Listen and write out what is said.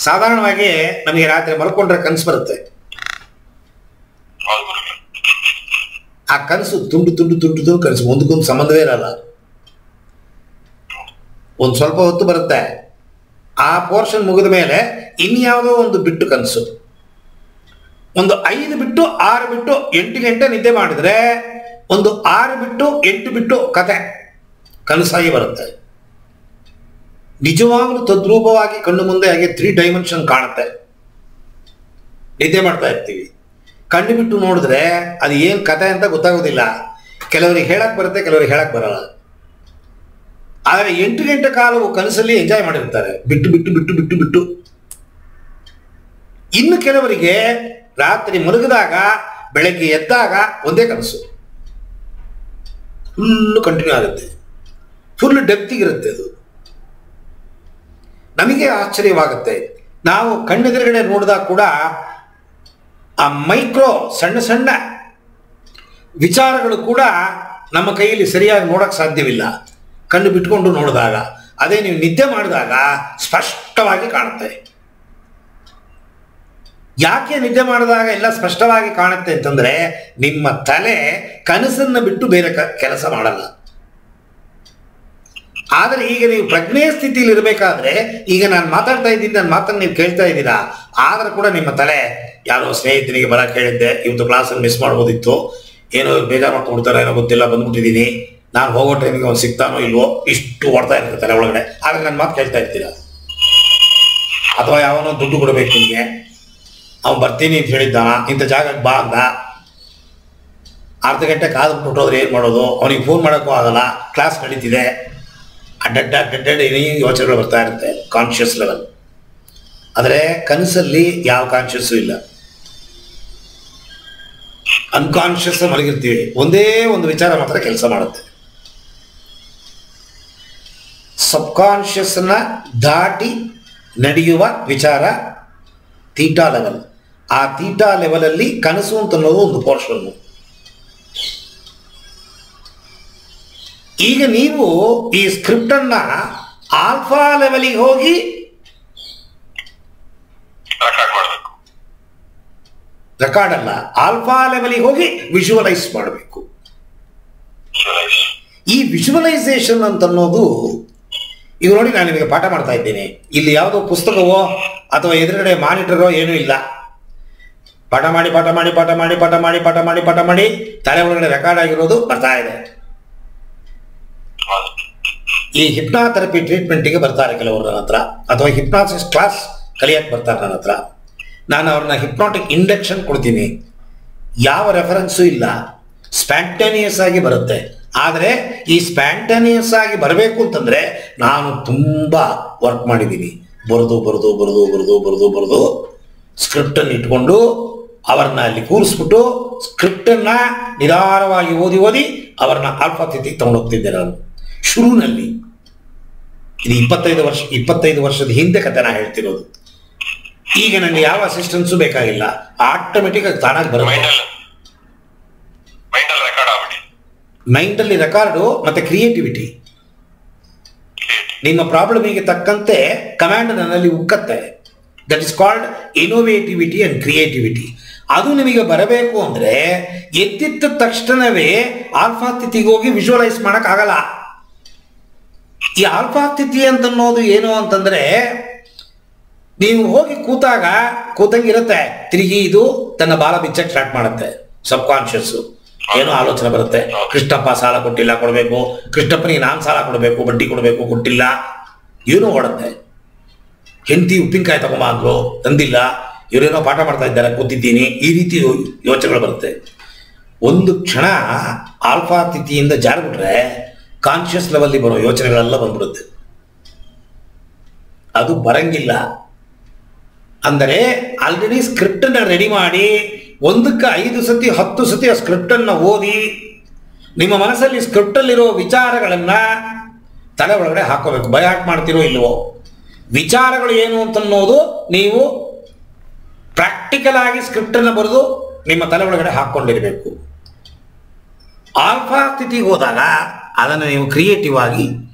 ಸಾಧಾರಣವಾಗಿ ನಮಗೆ ರಾತ್ರಿ ಮಲ್ಕೊಂಡ್ರೆ ಕನಸು ಬರುತ್ತೆ. ಆ ಕನಸು ತುಂಡು ತುಂಡು ತುಂಡು ತುಂಡು ಕನಸು, ಒಂದಕ್ಕೊಂದು ಸಂಬಂಧವೇ ಇರಲ್ಲ. ಒಂದು ಸ್ವಲ್ಪ ಹೊತ್ತು ಬರುತ್ತೆ, ಆ ಪೋರ್ಷನ್ ಮುಗಿದ ಮೇಲೆ ಇನ್ಯಾವುದೋ ಒಂದು ಬಿಟ್ಟು ಕನಸು. ಒಂದು 5 ಬಿಟ್ಟು 6 ಬಿಟ್ಟು 8 ಗಂಟೆ ನಿದ್ದೆ ಮಾಡಿದ್ರೆ ಒಂದು 6 ಬಿಟ್ಟು 8 ಬಿಟ್ಟು ಕತೆ ಕನಸಾಗಿ ಬರುತ್ತೆ. ನಿಜವಾಗ್ಲೂ ತದ್ರೂಪವಾಗಿ ಕಣ್ಣು ಮುಂದೆ ಹಾಗೆ 3 ಡೈಮೆನ್ಷನ್ ಕಾಣುತ್ತೆ. ನಿದ್ದೆ ಮಾಡ್ತಾ ಇರ್ತೀವಿ, ಕಣ್ಣು ಬಿಟ್ಟು ನೋಡಿದ್ರೆ ಅದು ಏನು ಕತೆ ಅಂತ ಗೊತ್ತಾಗೋದಿಲ್ಲ. ಕೆಲವರಿಗೆ ಹೇಳಕ್ ಬರುತ್ತೆ, ಕೆಲವರಿಗೆ ಹೇಳಕ್ ಬರಲ್ಲ. ಆದರೆ 8 ಗಂಟೆ ಕಾಲವು ಕನಸಲ್ಲಿ ಎಂಜಾಯ್ ಮಾಡಿರ್ತಾರೆ, ಬಿಟ್ಟು ಬಿಟ್ಟು ಬಿಟ್ಟು ಬಿಟ್ಟು ಬಿಟ್ಟು. ಇನ್ನು ಕೆಲವರಿಗೆ ರಾತ್ರಿ ಮಲಗಿದಾಗ ಬೆಳಗ್ಗೆ ಎದ್ದಾಗ ಒಂದೇ ಕನಸು, ಫುಲ್ ಕಂಟಿನ್ಯೂ ಆಗುತ್ತೆ, ಫುಲ್ ಡೆಪ್ತಿಗಿರುತ್ತೆ. ಅದು ನಮಗೆ ಆಶ್ಚರ್ಯವಾಗುತ್ತೆ. ನಾವು ಕಣ್ಣೆದುರುಗಡೆ ನೋಡಿದಾಗ ಕೂಡ ಆ ಮೈಕ್ರೋ ಸಣ್ಣ ಸಣ್ಣ ವಿಚಾರಗಳು ಕೂಡ ನಮ್ಮ ಕೈಯಲ್ಲಿ ಸರಿಯಾಗಿ ನೋಡಕ್ಕೆ ಸಾಧ್ಯವಿಲ್ಲ ಕಣ್ಣು ಬಿಟ್ಕೊಂಡು ನೋಡಿದಾಗ. ಅದೇ ನೀವು ನಿದ್ದೆ ಮಾಡಿದಾಗ ಸ್ಪಷ್ಟವಾಗಿ ಕಾಣುತ್ತೆ. ಯಾಕೆ ನಿದ್ದೆ ಮಾಡಿದಾಗ ಎಲ್ಲ ಸ್ಪಷ್ಟವಾಗಿ ಕಾಣುತ್ತೆ ಅಂತಂದ್ರೆ ನಿಮ್ಮ ತಲೆ ಕನಸನ್ನು ಬಿಟ್ಟು ಬೇರೆ ಕೆಲಸ ಮಾಡಲ್ಲ. ಆದರೆ ಈಗ ನೀವು ಪ್ರಜ್ಞೆಯ ಸ್ಥಿತಿಯಲ್ಲಿ ಇರಬೇಕಾದ್ರೆ, ಈಗ ನಾನು ಮಾತಾಡ್ತಾ ಇದ್ದೀನಿ, ನನ್ನ ಮಾತನ್ನು ನೀವು ಕೇಳ್ತಾ ಇದ್ದೀರಾ, ಆದರೂ ಕೂಡ ನಿಮ್ಮ ತಲೆ ಯಾರೋ ಸ್ನೇಹಿತನಿಗೆ ಬರಕ್ಕೆ ಹೇಳಿದ್ದೆ, ಇವತ್ತು ಕ್ಲಾಸಲ್ಲಿ ಮಿಸ್ ಮಾಡ್ಬೋದಿತ್ತು, ಏನೋ ಬೇಜಾರು ಮಾಡ್ಕೊಡ್ತಾರೋ ಏನೋ ಗೊತ್ತಿಲ್ಲ, ಬಂದ್ಬಿಟ್ಟಿದ್ದೀನಿ, ನಾನು ಹೋಗೋ ಟೈಮಿಗೆ ಅವ್ನು ಸಿಗ್ತಾನೋ ಇಲ್ವೋ, ಇಷ್ಟು ಓಡ್ತಾ ಇರ್ತದೆ ತಲೆ ಒಳಗಡೆ. ಆದರೆ ನನ್ನ ಮಾತು ಕೇಳ್ತಾ ಇರ್ತೀರಾ. ಅಥವಾ ಯಾವನೋ ದುಡ್ಡು ಕೊಡಬೇಕು ನಿಮಗೆ, ಅವ್ನು ಬರ್ತೀನಿ ಅಂತ ಹೇಳಿದ್ದಾನ, ಇಂಥ ಜಾಗಕ್ಕೆ ಬಾ ಅಂದ, ಅರ್ಧ ಗಂಟೆ ಕಾದು ಬಿಟ್ಟೋದ್ರೆ ಏನು ಮಾಡೋದು, ಅವನಿಗೆ ಫೋನ್ ಮಾಡೋಕ್ಕೂ ಆಗಲ್ಲ, ಕ್ಲಾಸ್ ನಡೀತಿದೆ, ಅಡ್ಡಡ್ಡ ಯೋಚನೆಗಳು ಬರ್ತಾ ಇರುತ್ತೆ ಕಾನ್ಷಿಯಸ್ ಲೆವೆಲ್. ಆದರೆ ಕನಸಲ್ಲಿ ಯಾವ ಕಾನ್ಷಿಯಸ್ಸು ಇಲ್ಲ, ಅನ್ಕಾನ್ಷಿಯಸ್ ಮಲಗಿರ್ತೀವಿ, ಒಂದೇ ಒಂದು ವಿಚಾರ ಮಾತ್ರ ಕೆಲಸ ಮಾಡುತ್ತೆ. ಸಬ್ಕಾನ್ಷಿಯಸ್ನ ದಾಟಿ ನಡೆಯುವ ವಿಚಾರ ಥೀಟಾ ಲೆವೆಲ್. ಆ ಥೀಟಾ ಲೆವೆಲಲ್ಲಿ ಕನಸು ಅಂತ ಅನ್ನೋದು ಒಂದು ಪೋರ್ಷನ್ನು. ಈಗ ನೀವು ಈ ಸ್ಕ್ರಿಪ್ಟ್ ಅನ್ನ ಆಲ್ಫಾ ಲೆವೆಲಿಗೆ ಹೋಗಿ ರೆಕಾರ್ಡ್ ಅಲ್ಲ, ಆಲ್ಫಾ ಲೆವೆಲಿಗೆ ಹೋಗಿ ವಿಜುವಲೈಸ್ ಮಾಡಬೇಕು. ಈ ವಿಜುವಲೈಸೇಷನ್ ಅಂತ ಅನ್ನೋದು, ಈಗ ನೋಡಿ, ನಾನು ನಿಮಗೆ ಪಾಠ ಮಾಡ್ತಾ ಇದ್ದೀನಿ, ಇಲ್ಲಿ ಯಾವುದೋ ಪುಸ್ತಕವೋ ಅಥವಾ ಎದುರುಗಡೆ ಮಾನಿಟರೋ ಏನೂ ಇಲ್ಲ. ಪಾಠ ಮಾಡಿ ಪಾಠ ಮಾಡಿ ಪಾಠ ಮಾಡಿ ಪಾಠ ಮಾಡಿ ಪಾಠ ಮಾಡಿ ಪಾಠ ಮಾಡಿ ತಲೆ ಒಳಗಡೆ ರೆಕಾರ್ಡ್ ಆಗಿರೋದು ಬರ್ತಾ ಇದೆ. ಈ ಹಿಪ್ನಾಥೆರಪಿ ಟ್ರೀಟ್ಮೆಂಟಿಗೆ ಬರ್ತಾರೆ ಕೆಲವರು ನನ್ನ ಹತ್ರ, ಅಥವಾ ಹಿಪ್ನಾಸಿಸ್ ಕ್ಲಾಸ್ ಕಲಿಯಕ್ಕೆ ಬರ್ತಾರೆ ನನ್ನ ಹತ್ರ. ನಾನು ಅವ್ರನ್ನ ಹಿಪ್ನಾಟಿಕ್ ಇಂಡಕ್ಷನ್ ಕೊಡ್ತೀನಿ, ಯಾವ ರೆಫರೆನ್ಸು ಇಲ್ಲ, ಸ್ಪ್ಯಾಂಟೇನಿಯಸ್ ಆಗಿ ಬರುತ್ತೆ. ಆದರೆ ಈ ಸ್ಪ್ಯಾಂಟೇನಿಯಸ್ ಆಗಿ ಬರಬೇಕು ಅಂತಂದರೆ ನಾನು ತುಂಬ ವರ್ಕ್ ಮಾಡಿದ್ದೀನಿ, ಬರೆದು ಬರೆದು ಬರೆದು ಬರೆದು ಬರೆದು ಬರೆದು ಸ್ಕ್ರಿಪ್ಟನ್ನು ಇಟ್ಕೊಂಡು ಅವರನ್ನ ಅಲ್ಲಿ ಕೂರಿಸ್ಬಿಟ್ಟು ಸ್ಕ್ರಿಪ್ಟನ್ನು ನಿಧಾನವಾಗಿ ಓದಿ ಓದಿ ಅವರನ್ನ ಆಲ್ಫಾ ಸ್ಥಿತಿಗೆ ತಗೊಂಡೋಗ್ತಿದ್ದೆ ನಾನು ಶುರುವಿನಲ್ಲಿ. ಇದು 25 ವರ್ಷದ ಹಿಂದೆ ಕತೆ ನಾ ಹೇಳ್ತಿರೋದು. ಈಗ ನನಗೆ ಯಾವ ಅಸಿಸ್ಟೆನ್ಸು ಬೇಕಾಗಿಲ್ಲ, ಆಟೋಮೆಟಿಕ್ ಆಗಿ ತಾನಾಗಿ ಬರುತ್ತೆ. ಮೈಂಡಲ್ಲಿ ರೆಕಾರ್ಡು ಮತ್ತು ಕ್ರಿಯೇಟಿವಿಟಿ, ನಿಮ್ಮ ಪ್ರಾಬ್ಲಮಿಗೆ ತಕ್ಕಂತೆ ಕಮಾಂಡ್ ನನ್ನಲ್ಲಿ ಉಕ್ಕತ್ತೆ. That is called innovativity and creativity. ಅದು ನಿಮಗೆ ಬರಬೇಕು ಅಂದರೆ ಎದ್ದಿದ್ದ ತಕ್ಷಣವೇ ಆಲ್ಫಾ ಸ್ಥಿತಿಗೆ ಹೋಗಿ ವಿಜುವಲೈಸ್ ಮಾಡೋಕ್ಕಾಗಲ್ಲ. ಈ ಆಲ್ಫಾ ಸ್ಥಿತಿ ಅಂತನ್ನೋದು ಏನು ಅಂತಂದರೆ, ನೀವು ಹೋಗಿ ಕೂತಂಗಿರುತ್ತೆ, ತಿರುಗಿ ಇದು ತನ್ನ ಬಾಲ ಬಿಚ್ಚಕ್ಕೆ ಸ್ಟಾರ್ಟ್ ಮಾಡುತ್ತೆ. ಸಬ್ ಕಾನ್ಷಿಯಸ್ಸು ಏನೋ ಆಲೋಚನೆ ಬರುತ್ತೆ, ಕೃಷ್ಣಪ್ಪ ಸಾಲ ಕೊಟ್ಟಿಲ್ಲ, ಕೊಡಬೇಕು, ಕೃಷ್ಣಪ್ಪನಿಗೆ ನಾನು ಸಾಲ ಕೊಡಬೇಕು, ಬಡ್ಡಿ ಕೊಡಬೇಕು, ಕೊಟ್ಟಿಲ್ಲ, ಏನೋ ಓಡುತ್ತೆ. ಹೆಂಡತಿ ಉಪ್ಪಿನಕಾಯಿ ತಗೊಂಬ ಅಂದ್ರು, ತಂದಿಲ್ಲ, ಇವರೇನೋ ಪಾಠ ಮಾಡ್ತಾ ಇದ್ದಾರೆ, ಕೂತಿದ್ದೀನಿ, ಈ ರೀತಿ ಯೋಚನೆಗಳು ಬರುತ್ತೆ. ಒಂದು ಕ್ಷಣ ಆಲ್ಫಾ ಸ್ಥಿತಿಯಿಂದ ಜಾರಿಬಿಟ್ರೆ ಕಾನ್ಷಿಯಸ್ ಲೆವೆಲ್ಲಿ ಬರೋ ಯೋಚನೆಗಳೆಲ್ಲ ಬಂದ್ಬಿಡುತ್ತೆ. ಅದು ಬರಂಗಿಲ್ಲ ಅಂದರೆ ಆಲ್ರೆಡಿ ಸ್ಕ್ರಿಪ್ಟನ್ನು ರೆಡಿ ಮಾಡಿ 1ಕ್ಕೆ 5 ಸತಿ 10 ಸತಿ ಆ ಸ್ಕ್ರಿಪ್ಟನ್ನು ಓದಿ ನಿಮ್ಮ ಮನಸ್ಸಲ್ಲಿ ಸ್ಕ್ರಿಪ್ಟಲ್ಲಿರೋ ವಿಚಾರಗಳನ್ನು ತಲೆ ಒಳಗಡೆ ಹಾಕೋಬೇಕು. ಭಯ ಹಾಕಿ ಮಾಡ್ತಿರೋ ಇಲ್ವೋ, ವಿಚಾರಗಳು ಏನು ಅಂತನ್ನೋದು ನೀವು ಪ್ರಾಕ್ಟಿಕಲ್ ಆಗಿ ಸ್ಕ್ರಿಪ್ಟನ್ನು ಬರೆದು ನಿಮ್ಮ ತಲೆ ಒಳಗಡೆ ಹಾಕ್ಕೊಂಡಿರಬೇಕು. ಆಲ್ಫಾ ಸ್ಥಿತಿಗೆ ಹೋದಾಗ ಅದನ್ನು ನೀವು ಕ್ರಿಯೇಟಿವ್ ಆಗಿ